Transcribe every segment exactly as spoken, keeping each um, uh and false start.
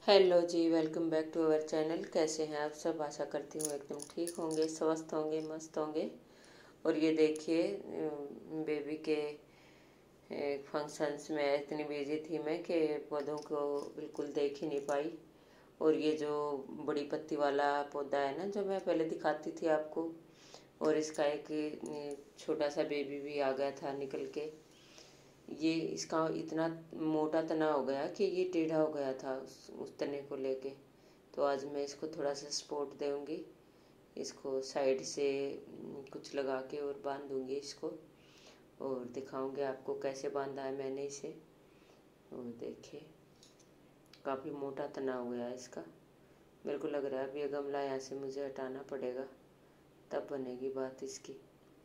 Hello जी, welcome back to our channel. कैसे हैं आप सब? आशा करती हूँ एकदम ठीक होंगे, स्वस्थ होंगे, मस्त होंगे। और ये देखिए, बेबी के फंक्शंस में इतनी बिजी थी मैं कि पौधों को बिल्कुल देख ही नहीं पाई। और ये जो बड़ी पत्ती वाला पौधा है ना, जो मैं पहले दिखाती थी आपको, और इसका एक छोटा सा बेबी भी आ गया था निकल के। ये इसका इतना मोटा तना हो गया कि ये टेढ़ा हो गया था उस, उस तने को लेके। तो आज मैं इसको थोड़ा सा सपोर्ट दूंगी, इसको साइड से कुछ लगा के और बांध दूंगी इसको, और दिखाऊंगी आपको कैसे बांधा है मैंने इसे। और देखिए, काफ़ी मोटा तना हो गया है इसका। मेरे को लग रहा है अब ये गमला यहाँ से मुझे हटाना पड़ेगा, तब बनेगी बात इसकी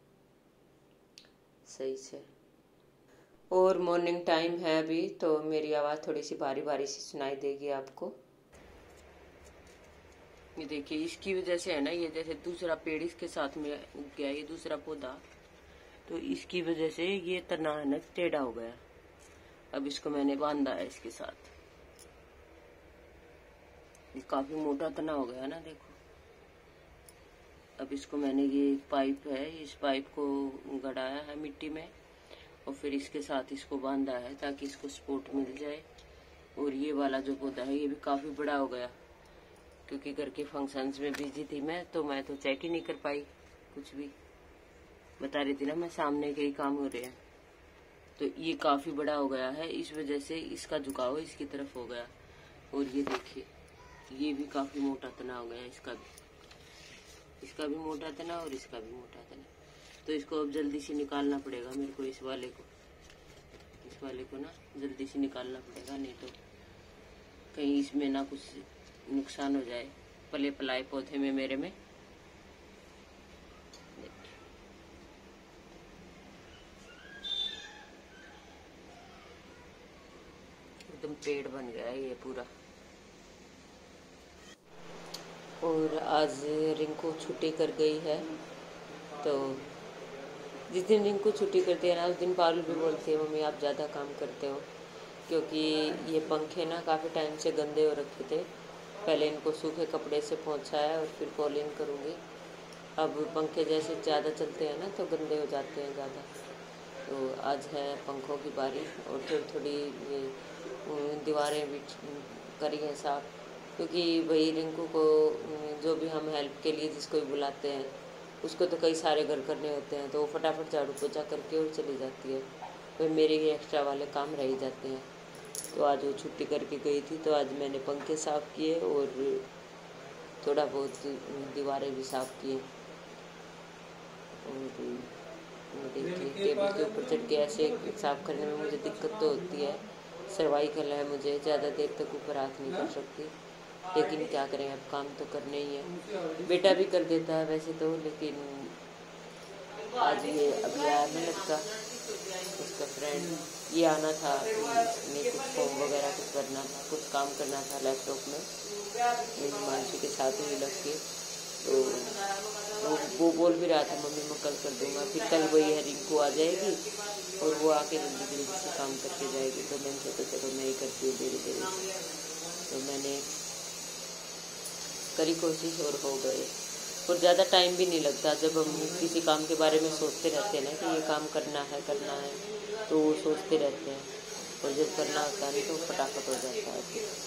सही से। और मॉर्निंग टाइम है अभी, तो मेरी आवाज़ थोड़ी सी भारी भारी सी सुनाई देगी आपको। ये देखिए, इसकी वजह से है ना, ये जैसे दूसरा पेड़ इसके साथ में उग गया, ये दूसरा पौधा, तो इसकी वजह से ये तना है ना टेढ़ा हो गया। अब इसको मैंने बांधा है इसके साथ। ये काफी मोटा तना हो गया ना, देखो। अब इसको मैंने, ये पाइप है, इस पाइप को गड़ाया है मिट्टी में, और फिर इसके साथ इसको बांधा है ताकि इसको सपोर्ट मिल जाए। और ये वाला जो पौधा है ये भी काफ़ी बड़ा हो गया, क्योंकि घर के फंक्शंस में बिजी थी मैं, तो मैं तो चेक ही नहीं कर पाई कुछ भी। बता रही थी ना मैं, सामने के ही काम हो रहे हैं। तो ये काफ़ी बड़ा हो गया है, इस वजह से इसका झुकाव इसकी तरफ हो गया। और ये देखिए, ये भी काफ़ी मोटा तना हो गया, इसका भी इसका भी मोटा तना और इसका भी मोटा तना। तो इसको अब जल्दी से निकालना पड़ेगा मेरे को, इस वाले को इस वाले को ना जल्दी से निकालना पड़ेगा, नहीं तो कहीं इसमें ना कुछ नुकसान हो जाए पले पलाए पौधे में मेरे में। एकदम पेड़ बन गया है ये पूरा। और आज रिंकू छुट्टी कर गई है, तो जिस दिन रिंकू छुट्टी करती है ना, उस दिन पारुल भी बोलती है, मम्मी आप ज़्यादा काम करते हो, क्योंकि ये पंखे ना काफ़ी टाइम से गंदे हो रखे थे। पहले इनको सूखे कपड़े से पोंछा है और फिर पॉलिंग करूँगी। अब पंखे जैसे ज़्यादा चलते हैं ना, तो गंदे हो जाते हैं ज़्यादा। तो आज है पंखों की बारी, और थोड़ी थोड़ी ये दीवारें भी करी हैं साफ, क्योंकि वही रिंकू को जो भी हम हेल्प के लिए जिसको भी बुलाते हैं, उसको तो कई सारे घर करने होते हैं, तो वो फटाफट झाड़ू पोछा करके और चली जाती है। फिर मेरे ही एक्स्ट्रा वाले काम रह जाते हैं। तो आज वो छुट्टी करके गई थी, तो आज मैंने पंखे साफ़ किए और थोड़ा बहुत दीवारें भी साफ़ किए। और देखिए, टेबल के ऊपर चढ़ के ऐसे साफ़ करने में मुझे दिक्कत तो होती है, सर्वाइकल है मुझे, ज़्यादा देर तक ऊपर हाथ नहीं कर सकती, लेकिन क्या करें, अब काम तो करने ही है। बेटा भी कर देता है वैसे तो, लेकिन आज ये अभी आया ना लड़का, उसका फ्रेंड, ये आना था, इसमें कुछ फॉर्म वगैरह कुछ करना था, कुछ काम करना था लैपटॉप में, मेरी मानसी के साथ ही लग के। तो वो वो बोल भी रहा था, मम्मी मैं कल कर दूंगा। फिर कल वही है, रिंकू आ जाएगी और वो आके जल्दी जल्दी से काम करके जाएगी। तो मैंने सोचा चलो मैं ही करती हूँ धीरे धीरे। तो मैंने करी कोशिश और हो गए। और ज़्यादा टाइम भी नहीं लगता, जब हम किसी काम के बारे में सोचते रहते हैं ना कि ये काम करना है करना है, तो वो सोचते रहते हैं, और जब करना होता है तो फटाफट हो जाता है।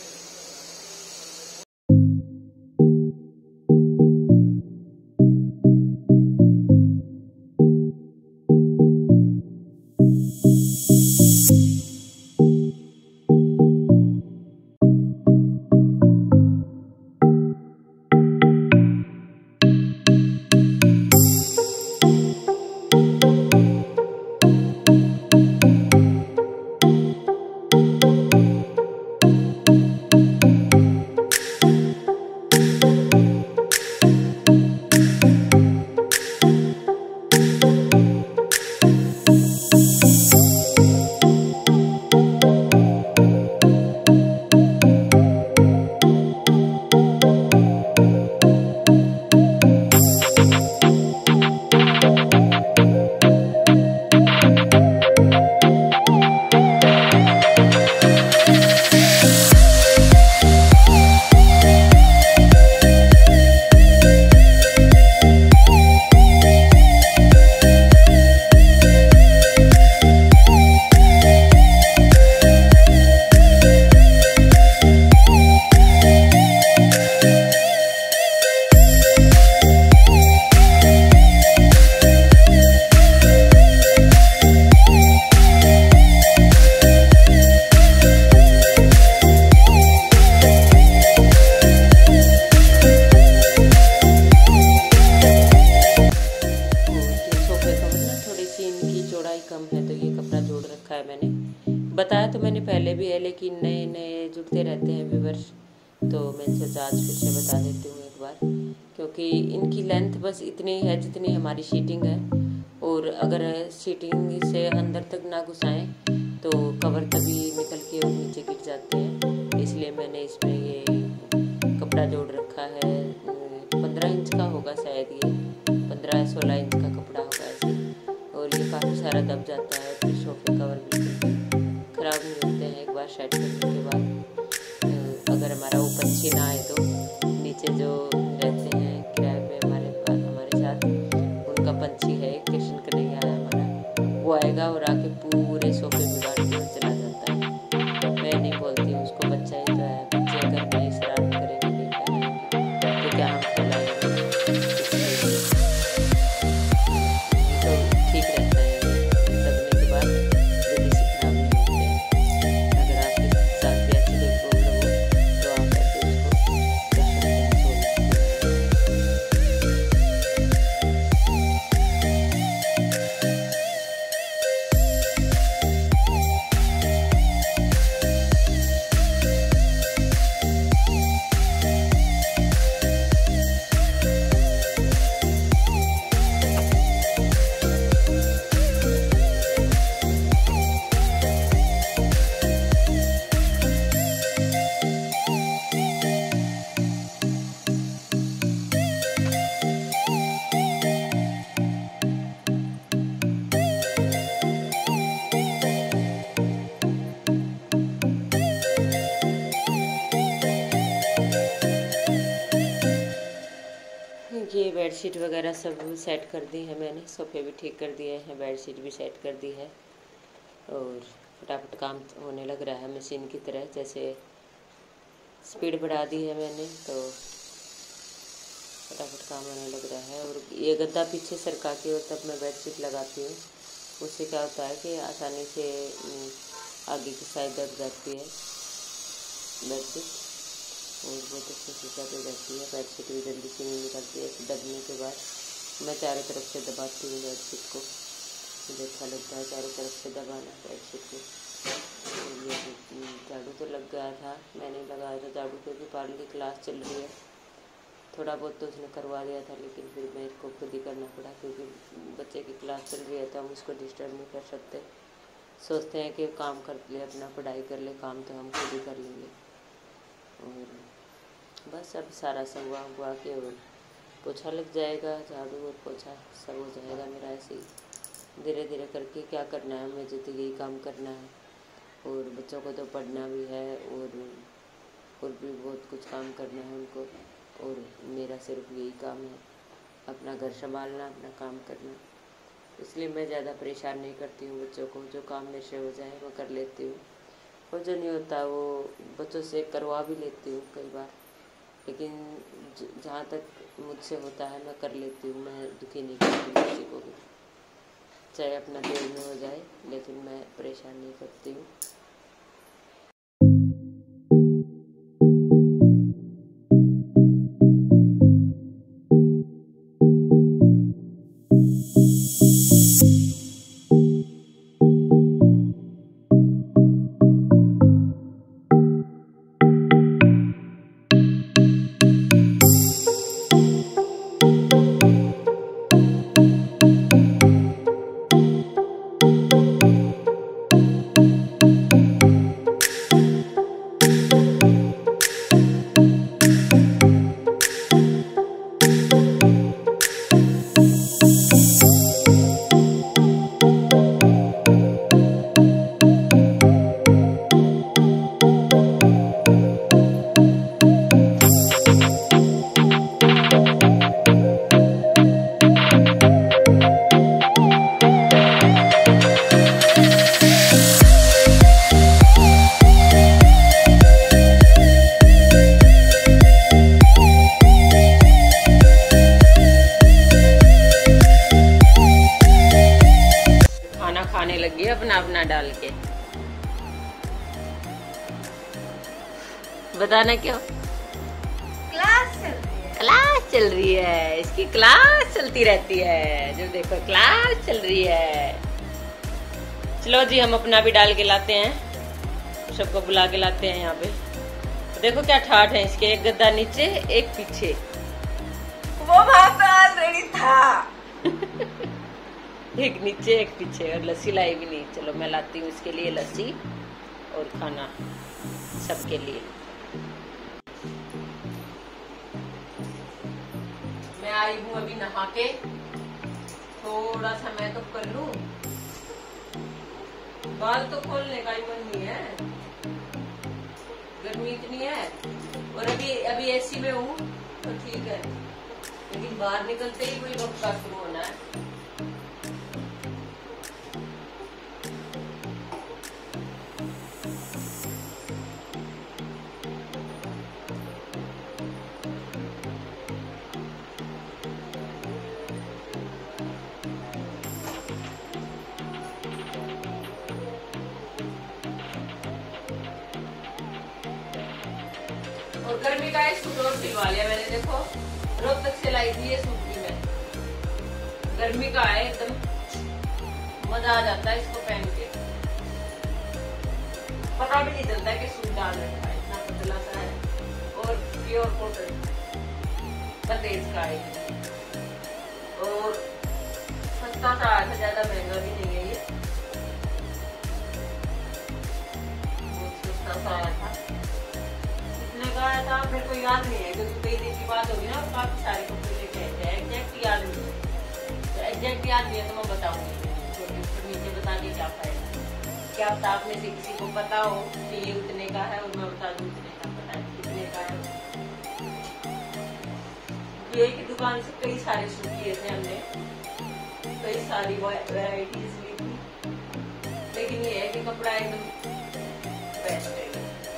कि नए नए जुड़ते रहते हैं व्यूवर्स, तो मैं सोचा आज फिर से बता देती हूँ एक बार, क्योंकि इनकी लेंथ बस इतनी है जितनी हमारी शीटिंग है, और अगर शीटिंग से अंदर तक ना घुसाएं तो कवर तभी निकल के और नीचे गिर जाते हैं। इसलिए मैंने इसमें ये कपड़ा जोड़ रखा है। पंद्रह इंच का होगा शायद, ये पंद्रह सोलह इंच का कपड़ा होगा ऐसे, और ये काफ़ी सारा दब जाता है, फिर सोफे कवर बिल्कुल ख़राब नहीं होते हैं एक बार सेट करने के बाद। अगर हमारा वो पंछी ना आए तो नीचे जो रहते हैं किराए पे हमारे पास हमारे साथ, उनका पंछी है कृष्ण कन्हैया है हमारा, वो आएगा और आके पूरे सोफे बिगाड़ के चला जाता है। मैं नहीं बोलती हूँ उसको, बच्चा ही तो है, बच्चे अगर नहीं शरारत करेंगे नहीं करेंगे तो क्या हम खिलाएंगे, तो ठीक रहता है। दबने के बाद जल्दी से खराब नहीं होते हैं। अगर आपके साथ भी ऐसी कोई प्रॉब्लम हो तो आप ऐसे उसको कर सकते हैं, सोल्व ये बेडशीट वगैरह सब सेट कर दी है मैंने, सोफे भी ठीक कर दिए हैं, बेडशीट भी सेट कर दी है, और फटाफट काम होने लग रहा है मशीन की तरह। जैसे स्पीड बढ़ा दी है मैंने तो फटाफट काम होने लग रहा है। और ये गद्दा पीछे सरका के और तब मैं बेडशीट लगाती हूँ, उससे क्या होता है कि आसानी से आगे की साइड दब जाती है बेडशीट, और बहुत अच्छे से दब जाती है। बेडशीट भी जल्दी से नहीं निकलती है। ऐसे दबने के बाद मैं चारों तरफ से दबाती हूँ बेडशीट को, मुझे अच्छा लगता है चारों तरफ से दबाना बेडशीट को। ये झाड़ू तो लग गया था, मैंने लगाया था झाड़ू, क्योंकि पार्लर की क्लास चल रही है, थोड़ा बहुत तो उसने करवा दिया था, लेकिन फिर मेरे को खुद ही करना पड़ा, क्योंकि बच्चे की क्लास चल रही है तो हम उसको डिस्टर्ब नहीं कर सकते। सोचते हैं कि काम कर ले, अपना पढ़ाई कर ले, काम तो हम खुद ही कर लेंगे। और बस अब सारा संगवा हुआ के और पोछा लग जाएगा, झाड़ू और पोछा सब हो जाएगा मेरा। ऐसे ही धीरे धीरे करके क्या करना है, मुझे तो यही काम करना है, और बच्चों को तो पढ़ना भी है, और और भी बहुत कुछ काम करना है उनको, और मेरा सिर्फ यही काम है, अपना घर संभालना, अपना काम करना। इसलिए मैं ज़्यादा परेशान नहीं करती हूँ बच्चों को, जो काम मेरे से हो जाए वो कर लेती हूँ, और जो नहीं होता वो बच्चों से करवा भी लेती हूँ कई बार, लेकिन जहाँ तक मुझसे होता है मैं कर लेती हूँ। मैं दुखी नहीं करती किसी को भी, चाहे अपना देर में हो जाए, लेकिन मैं परेशान नहीं करती हूँ। अपना अपना डाल के बताना क्यों? क्लास चल रही है। क्लास चल रही है, इसकी क्लास चलती रहती है, जो देखो क्लास चल रही है। चलो जी हम अपना भी डाल के लाते हैं, सबको बुला के लाते हैं यहाँ पे। तो देखो क्या ठाठ है इसके, एक गद्दा नीचे एक पीछे। वो वहां पे ऑलरेडी था। एक नीचे एक पीछे, और लस्सी लाई भी नहीं। चलो मैं लाती हूँ इसके लिए लस्सी और खाना सबके लिए। मैं आई हूँ अभी नहा के, थोड़ा सा मेकअप कर लूं। बाल तो खोलने का ही मन नहीं है, गर्मी इतनी है। और अभी अभी एसी में हूँ तो ठीक है, लेकिन बाहर निकलते ही कोई वक्त का शुरू होना है। और गर्मी का एक सूट और सिलवा लिया मैंने, देखो रोहतक से लाई थी ये सूट भी मैं। गर्मी का है एकदम, मजा आ जाता है इसको पहन के, पता भी नहीं चलता है कि सूट डाल रखा है। इतना पतला सा है और प्योर कॉटन बंदेज का है, और सस्ता सा आया था, ज्यादा महंगा भी नहीं है ये, बहुत सस्ता सा आया था। आया था मेरे को याद नहीं है, क्योंकि कई दिन की बात होगी ना, काफी सारे कपड़े लेके आए थे। एग्जैक्ट याद नहीं है, तो एग्जैक्ट याद नहीं है तो मैं बताऊंगी नीचे, बता के क्या फायदा। क्या पता आप में से किसी को पता हो कि ये उतने का है, और मैं बता दूं उतने का, पता है कितने का है। ये की दुकान से कई सारे सूट लिए थे हमने, कई सारी वैरायटीज ली थी, लेकिन ये है कि कपड़ा एकदम बेस्ट है।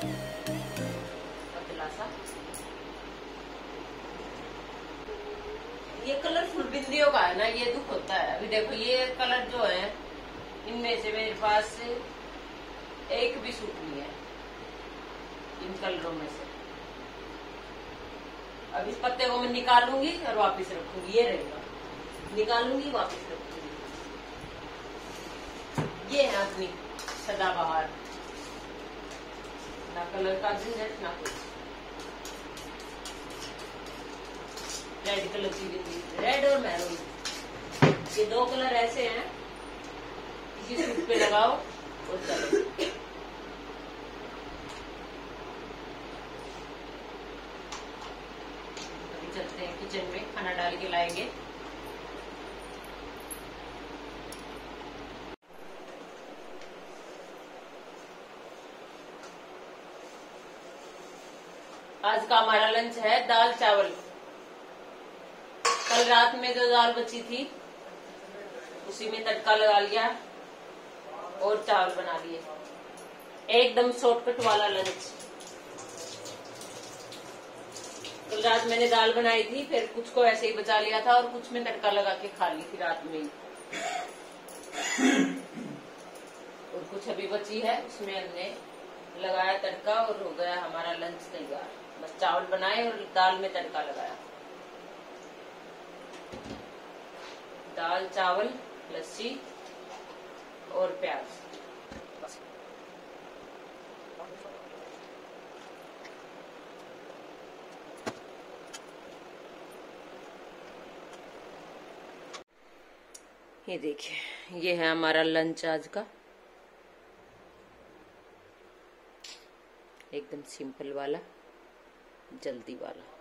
ये कलरफुल बिंदियों का है ना, ये दुख होता है। अभी देखो ये कलर जो है, इनमें से मेरे पास एक भी सूट नहीं है इन कलरों में से। अब इस पत्ते को मैं निकालूंगी और वापस रखूंगी, ये रहेगा, निकालूंगी वापस रखूंगी। ये है अपनी सदाबहार, ना कलर का झंझट ना कुछ। रेड कलर की बिंदी, रेड और मैरून, ये दो कलर ऐसे हैं, किसी सूट पे लगाओ और चलो। अभी चलते हैं किचन में, खाना डाल के लाएंगे। आज का हमारा लंच है दाल चावल। कल रात में जो दाल बची थी उसी में तड़का लगा लिया और चावल बना लिए, एकदम शॉर्टकट वाला लंच। कल रात मैंने दाल बनाई थी, फिर कुछ को ऐसे ही बचा लिया था और कुछ में तड़का लगा के खा ली थी रात में ही, और कुछ अभी बची है उसमें हमने लगाया तड़का और हो गया हमारा लंच तैयार। बस चावल बनाए और दाल में तड़का लगाया। दाल चावल लस्सी और प्याज। ये देखिए, ये है हमारा लंच आज का, एकदम सिंपल वाला, जल्दी वाला।